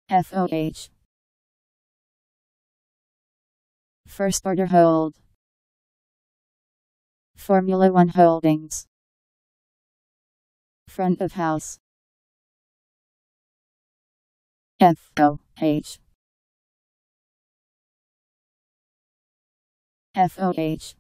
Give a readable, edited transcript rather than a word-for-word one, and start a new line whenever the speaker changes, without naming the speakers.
FOH. First order hold. Formula 1 Holdings. Front of house. FOH. FOH.